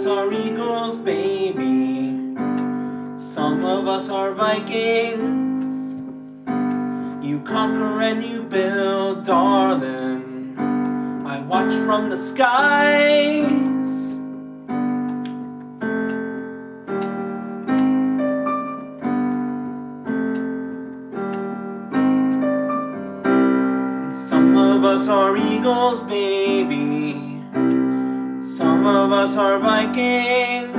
are eagles, baby. Some of us are Vikings. You conquer and you build, darling. I watch from the skies. Some of us are eagles, baby. Some of us are Vikings.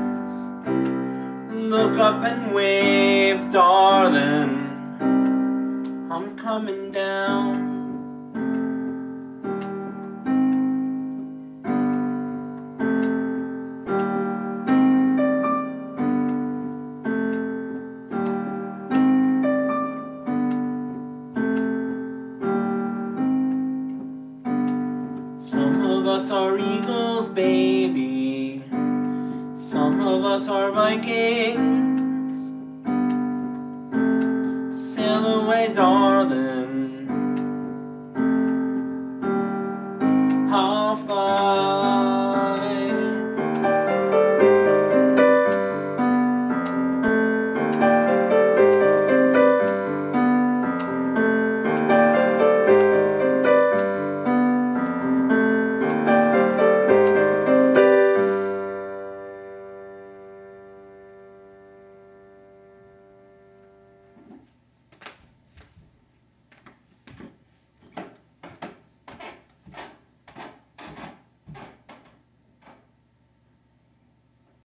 Look up and wave, darling. I'm coming down. Some of us are eagles, baby. Some of us are Vikings. Sail away, darling. I'll fly.